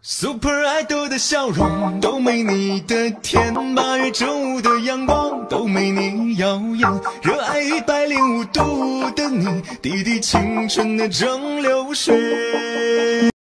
Super Idol 的笑容都没你的甜，8月正午的阳光都没你耀眼，热爱105度的你，滴滴青春的蒸馏水。